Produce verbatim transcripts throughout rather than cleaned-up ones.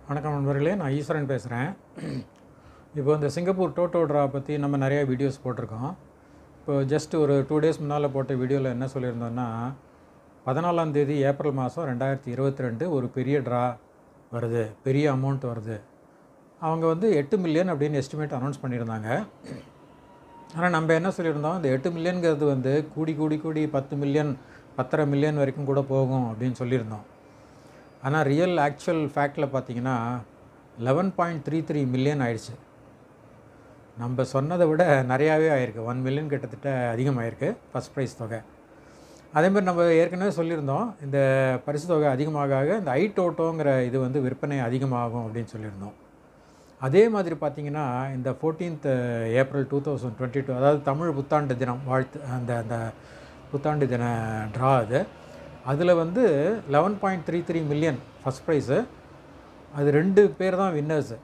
வணக்கம் நண்பர்களே, நான் ஈஸ்வரன் பேசுகிறேன். இப்போ இந்த சிங்கப்பூர் டோட்டோ ட்ரா பற்றி நம்ம நிறையா வீடியோஸ் போட்டிருக்கோம். இப்போ ஜஸ்ட் ஒரு டூ டேஸ் முன்னால் போட்ட வீடியோவில் என்ன சொல்லியிருந்தோன்னா, பதினாலாம் தேதி ஏப்ரல் மாதம் ரெண்டாயிரத்தி இருபத்தி ரெண்டு ஒரு பெரிய ட்ரா வருது, பெரிய அமௌண்ட் வருது. அவங்க வந்து எட்டு மில்லியன் அப்படின்னு எஸ்டிமேட் அனௌன்ஸ் பண்ணியிருந்தாங்க. ஆனால் நம்ம என்ன சொல்லியிருந்தோம், இந்த எட்டு மில்லியனுங்கிறது வந்து கூடி கூடி கூடி பத்து மில்லியன் பத்தரை மில்லியன் வரைக்கும் கூட போகும் அப்படின்னு சொல்லியிருந்தோம். ஆனால் ரியல் ஆக்சுவல் ஃபேக்டில் பார்த்தீங்கன்னா eleven point three three million ஆயிடுச்சு. நம்ம சொன்னதை விட நிறையாவே ஆயிருக்கு. ஒன் மில்லியன் கிட்டத்தட்ட அதிகமாகிருக்கு ஃபஸ்ட் ப்ரைஸ் தொகை. அதேமாதிரி நம்ம ஏற்கனவே சொல்லியிருந்தோம், இந்த பரிசு தொகை அதிகமாக இந்த ஐடோட்டோங்கிற இது வந்து விற்பனை அதிகமாகும் அப்படின்னு சொல்லியிருந்தோம். அதே மாதிரி பார்த்திங்கன்னா இந்த fourteenth April two thousand twenty two அதாவது தமிழ் புத்தாண்டு தினம் வாழ்த்து அந்த அந்த புத்தாண்டு தின ட்ரா அது அதில் வந்து eleven point three three million first prize. அது ரெண்டு பேர் தான் வின்னர்ஸு,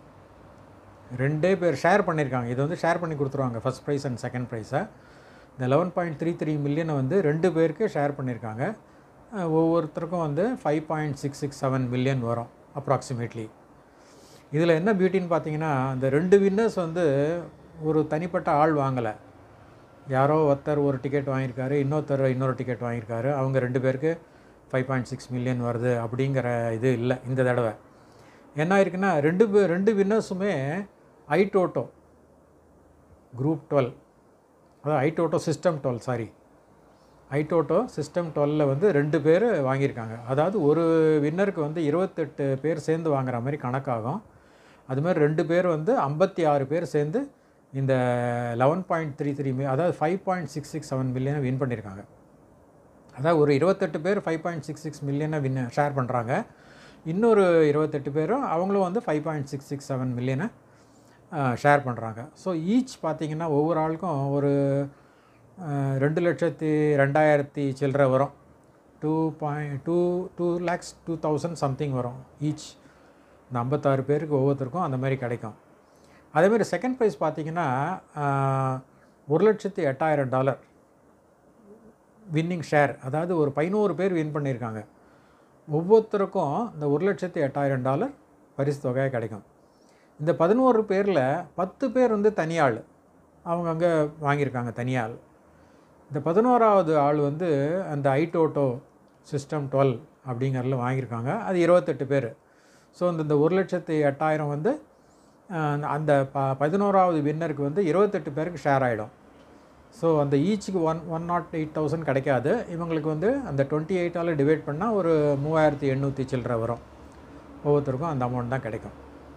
ரெண்டே பேர் ஷேர் பண்ணியிருக்காங்க. இது வந்து ஷேர் பண்ணி கொடுத்துருவாங்க ஃபஸ்ட் ப்ரைஸ் அண்ட் செகண்ட் ப்ரைஸை. இந்த லெவன் பாயிண்ட் த்ரீ த்ரீ மில்லியனை வந்து ரெண்டு பேருக்கு ஷேர் பண்ணியிருக்காங்க. ஒவ்வொருத்தருக்கும் வந்து five point six six seven million வரும் அப்ராக்சிமேட்லி. இதில் என்ன பியூட்டின்னு பார்த்தீங்கன்னா, இந்த ரெண்டு வின்னர்ஸ் வந்து ஒரு தனிப்பட்ட ஆள் வாங்கலை. யாரோ ஒருத்தர் ஒரு டிக்கெட் வாங்கியிருக்காரு, இன்னொருத்தர் இன்னொரு டிக்கெட் வாங்கியிருக்காரு. அவங்க ரெண்டு பேருக்கு ஃபைவ் பாயிண்ட் சிக்ஸ் மில்லியன் வருது அப்படிங்கிற இது இல்லை இந்த தடவை. என்ன ஆயிருக்குன்னா, ரெண்டு பே ரெண்டு வின்னர்ஸுமே ஐடோட்டோ குரூப் டுவெல், அதாவது ஐடோட்டோ சிஸ்டம் டுவெல் சாரி ஐடோட்டோ சிஸ்டம் டுவெல்லில் வந்து ரெண்டு பேர் வாங்கியிருக்காங்க. அதாவது ஒரு வின்னருக்கு வந்து இருபத்தெட்டு பேர் சேர்ந்து வாங்குற மாதிரி கணக்காகும். அதுமாதிரி ரெண்டு பேர் வந்து ஐம்பத்தி ஆறு பேர் சேர்ந்து இந்த லெவன் பாயிண்ட் த்ரீ த்ரீ மி அதாவது five point six six seven மில்லியனை வின் பண்ணியிருக்காங்க. அதாவது ஒரு இருபத்தெட்டு பேர் ஃபைவ் பாயிண்ட் சிக்ஸ் சிக்ஸ் மில்லியனை வின் ஷேர் பண்ணுறாங்க. இன்னொரு இருபத்தெட்டு பேரும் அவங்களும் வந்து five point six six seven மில்லியனை ஷேர் பண்ணுறாங்க. ஸோ ஈச் பார்த்திங்கன்னா ஒவ்வொரு ஆளுக்கும் ஒரு ரெண்டு லட்சத்தி ரெண்டாயிரத்தி சில்லரை வரும். Two point two two lakhs two thousand something வரும் ஈச். இந்த ஐம்பத்தாறு பேருக்கு ஒவ்வொருத்தருக்கும் அந்த மாதிரி கிடைக்கும். அதேமாதிரி செகண்ட் ப்ரைஸ் பார்த்திங்கன்னா ஒரு லட்சத்தி எட்டாயிரம் டாலர் வின்னிங் ஷேர். அதாவது ஒரு பதினோரு பேர் வின் பண்ணியிருக்காங்க. ஒவ்வொருத்தருக்கும் இந்த ஒரு லட்சத்தி எட்டாயிரம் டாலர் பரிசு தொகையாக கிடைக்கும். இந்த பதினோரு பேரில் பத்து பேர் வந்து தனியாள், அவங்க அங்கே வாங்கியிருக்காங்க தனியாள். இந்த பதினோராவது ஆள் வந்து அந்த ஐடோட்டோ சிஸ்டம் டுவெல் அப்படிங்கிறதுல வாங்கியிருக்காங்க. அது இருபத்தெட்டு பேர். ஸோ இந்த ஒரு லட்சத்தி எட்டாயிரம் வந்து அந்த ப பதினோராவது வின்னருக்கு வந்து இருபத்தெட்டு பேருக்கு ஷேர் ஆகிடும். ஸோ அந்த ஈச்சுக்கு one one nought eight thousand கிடைக்காது. இவங்களுக்கு வந்து அந்த டுவெண்ட்டி எயிட்டால் டிவைட் பண்ணால் ஒரு மூவாயிரத்தி எண்ணூற்றி சில்லரை வரும். ஒவ்வொருத்தருக்கும் அந்த அமௌண்ட் தான் கிடைக்கும்.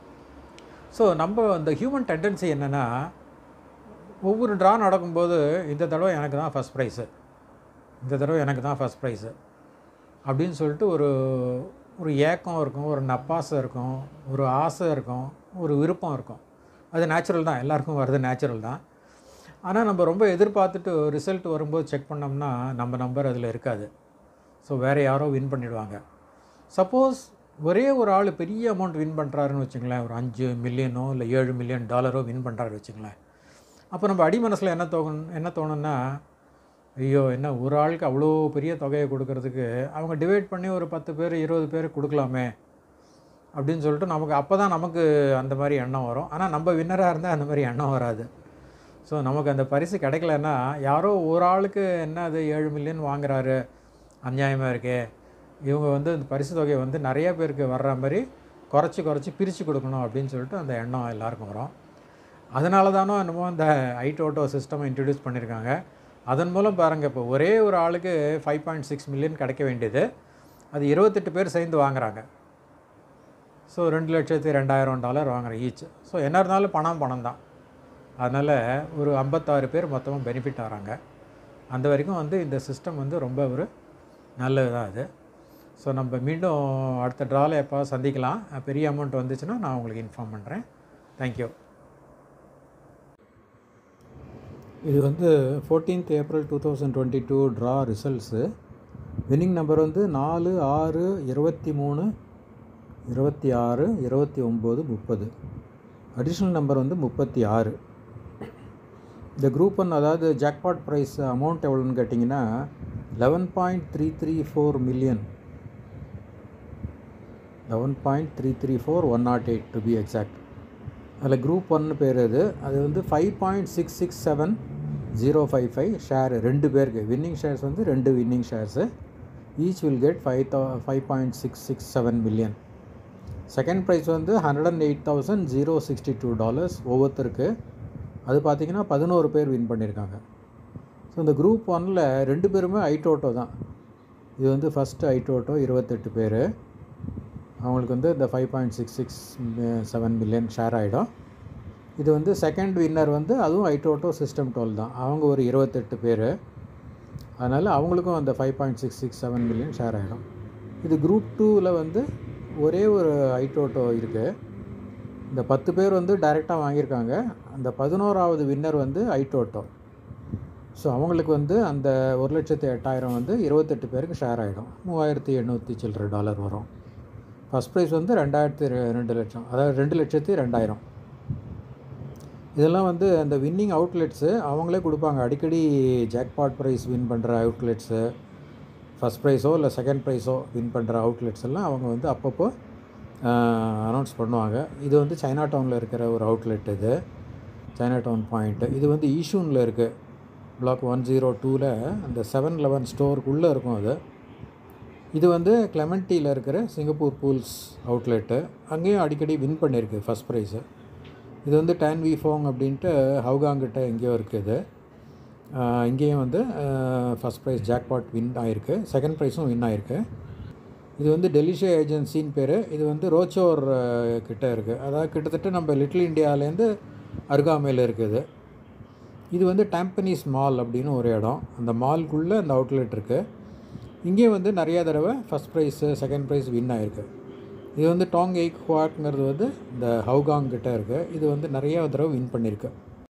ஸோ நம்ம அந்த ஹியூமன் டெண்டன்சி என்னென்னா, ஒவ்வொரு ட்ரா நடக்கும்போது இந்த தடவை எனக்கு தான் ஃபஸ்ட் ப்ரைஸு, இந்த தடவை எனக்கு தான் ஃபஸ்ட் ப்ரைஸு அப்படின்னு சொல்லிட்டு ஒரு ஒரு ஏக்கம் இருக்கும், ஒரு நப்பாசை இருக்கும், ஒரு ஆசை இருக்கும், ஒரு விருப்பம் இருக்கும். அது நேச்சுரல் தான், எல்லாருக்கும் வர்றது நேச்சுரல் தான். ஆனால் நம்ம ரொம்ப எதிர்பார்த்துட்டு ரிசல்ட் வரும்போது செக் பண்ணோம்னா நம்ம நம்பர் அதில் இருக்காது. ஸோ வேறு யாரோ வின் பண்ணிவிடுவாங்க. சப்போஸ் ஒரே ஒரு ஆள் பெரிய அமௌண்ட் வின் பண்ணுறாருன்னு வச்சுங்களேன், ஒரு அஞ்சு மில்லியனோ இல்லை ஏழு மில்லியன் டாலரோ வின் பண்ணுறாரு வச்சுங்களேன். அப்போ நம்ம அடி மனசில் என்ன தோணும் என்ன தோணுன்னா, ஐயோ என்ன ஒரு ஆளுக்கு அவ்வளோ பெரிய தொகையை கொடுக்கறதுக்கு அவங்க டிவைட் பண்ணி ஒரு பத்து பேர் இருபது பேர் கொடுக்கலாமே அப்படின்னு சொல்லிட்டு நமக்கு அப்போ தான் நமக்கு அந்த மாதிரி எண்ணம் வரும். ஆனால் நம்ம வின்னராக இருந்தால் அந்த மாதிரி எண்ணம் வராது. ஸோ நமக்கு அந்த பரிசு கிடைக்கலன்னா, யாரோ ஒரு ஆளுக்கு என்ன அது ஏழு மில்லியன் வாங்குறாரு, அநியாயமாக இருக்கே, இவங்க வந்து இந்த பரிசு தொகையை வந்து நிறையா பேருக்கு வர்ற மாதிரி குறைச்சி குறைச்சி பிரித்து கொடுக்கணும் அப்படின்னு சொல்லிட்டு அந்த எண்ணம் எல்லாருக்கும் வரும். அதனால தானோ என்னமோ இந்த ஐடோட்டோ சிஸ்டமை இன்ட்ரடியூஸ் பண்ணியிருக்காங்க. அதன் மூலம் பாருங்கள், இப்போ ஒரே ஒரு ஆளுக்கு ஃபைவ் பாயிண்ட் சிக்ஸ் மில்லியன் கிடைக்க வேண்டியது அது இருபத்தெட்டு பேர் சேர்ந்து வாங்குகிறாங்க. ஸோ ரெண்டு லட்சத்தி ரெண்டாயிரம் டாலர் வாங்குகிற ஈச். ஸோ என்ன இருந்தாலும் பணம் பணம் தான். அதனால் ஒரு ஐம்பத்தாறு பேர் மொத்தமாக பெனிஃபிட் ஆகிறாங்க. அந்த வரைக்கும் வந்து இந்த சிஸ்டம் வந்து ரொம்ப ஒரு நல்லது தான் அது. ஸோ நம்ம மீண்டும் அடுத்த ட்ராவில் எப்போ சந்திக்கலாம். பெரிய அமௌண்ட் வந்துச்சுன்னா நான் உங்களுக்கு இன்ஃபார்ம் பண்ணுறேன். தேங்க்யூ. இது வந்து fourteenth April two thousand twenty two draw results. Winning number வந்து நாலு ஆறு இருபத்தி மூணு இருபத்தி ஆறு இருபத்தி ஒம்பது முப்பது. அடிஷ்னல் நம்பர் வந்து முப்பத்தி ஆறு. இந்த குரூப் ஒன் அதாவது ஜாக்பாட் ப்ரைஸ் அமௌண்ட் எவ்வளோன்னு கேட்டிங்கன்னா eleven point three three four million. Eleven point three three four one nought eight to be exact. அதில் குரூப் ஒன்னு பேர் இது. அது வந்து five point six six seven zero five five share ரெண்டு பேருக்கு. வின்னிங் ஷேர்ஸ் வந்து ரெண்டு winning shares. Each will get five thou five point six six seven million. Second prize வந்து hundred and eight thousand zero sixty two dollars ஒவ்வொருத்தருக்கு. அது பார்த்திங்கன்னா பதினோரு பேர் வின் பண்ணியிருக்காங்க. ஸோ இந்த குரூப் ஒன்னில் ரெண்டு பேருமே ஐடோட்டோ தான். இது வந்து ஃபஸ்ட்டு ஐடோட்டோ இருபத்தெட்டு பேர். அவங்களுக்கு வந்து இந்த five point six six seven million share ஆகிடும். இது வந்து செகண்ட் வின்னர் வந்து அதுவும் ஐடோட்டோ சிஸ்டம் டுவெல் தான். அவங்க ஒரு இருபத்தெட்டு பேர். அதனால் அவங்களுக்கும் அந்த five point six six seven million share ஆகிடும். இது குரூப் டூவில் வந்து ஒரே ஒரு ஐடோட்டோ இருக்குது. இந்த பத்து பேர் வந்து டைரெக்டாக வாங்கியிருக்காங்க. அந்த பதினோராவது வின்னர் வந்து ஐடோட்டோ. ஸோ அவங்களுக்கு வந்து அந்த ஒரு லட்சத்து எட்டாயிரம் வந்து இருபத்தெட்டு பேருக்கு ஷேர் ஆகிடும். மூவாயிரத்தி எண்ணூற்றி சில்லற டாலர் வரும். ஃபஸ்ட் ப்ரைஸ் வந்து ரெண்டாயிரத்தி ரெண்டு லட்சம் அதாவது ரெண்டு லட்சத்தி ரெண்டாயிரம். இதெல்லாம் வந்து அந்த வின்னிங் அவுட்லெட்ஸு அவங்களே கொடுப்பாங்க. அடிக்கடி ஜாக்பாட் ப்ரைஸ் வின் பண்ணுற அவுட்லெட்ஸு, ஃபஸ்ட் ப்ரைஸோ இல்லை செகண்ட் ப்ரைஸோ வின் பண்ணுற அவுட்லெட்ஸ் எல்லாம் அவங்க வந்து அப்பப்போ அனௌன்ஸ் பண்ணுவாங்க. இது வந்து சைனா டவுனில் இருக்கிற ஒரு அவுட்லெட். இது சைனா டவுன் பாயிண்ட்டு. இது வந்து ஈஷூனில் இருக்குது. பிளாக் ஒன் ஜீரோ டூவில் அந்த செவன் லெவன் ஸ்டோருக்குள்ளே இருக்கும் அது. இது வந்து கிளெமெண்டியில் இருக்கிற சிங்கப்பூர் பூல்ஸ் அவுட்லெட்டு. அங்கேயும் அடிக்கடி வின் பண்ணியிருக்கு ஃபஸ்ட் ப்ரைஸு. இது வந்து டான் வி ஃபோங் அப்படின்ட்டு ஹவுகாங்கிட்ட எங்கேயோ இருக்குது. இங்கேயும் வந்து ஃபஸ்ட் ப்ரைஸ் ஜாக்பாட் வின் ஆகிருக்கு. செகண்ட் ப்ரைஸும் வின் ஆகிருக்கு. இது வந்து டெலிஷியா ஏஜென்சின்னு பேர். இது வந்து ரோச்சோர் கிட்டே இருக்குது. அதாவது கிட்டத்தட்ட நம்ம லிட்டில் இண்டியாவிலேருந்து அருகாமையில் இருக்குது. இது வந்து டாம்பனீஸ் மால் அப்படின்னு ஒரு இடம். அந்த மால்குள்ளே அந்த அவுட்லெட் இருக்குது. இங்கே வந்து நிறையா தடவை first prize second prize win ஆகிருக்கு. இது வந்து டாங் எய்க் குவாட்ங்கிறது வந்து இந்த ஹவுகாங் கிட்டே இருக்குது. இது வந்து நிறையா தடவை வின் பண்ணியிருக்கு.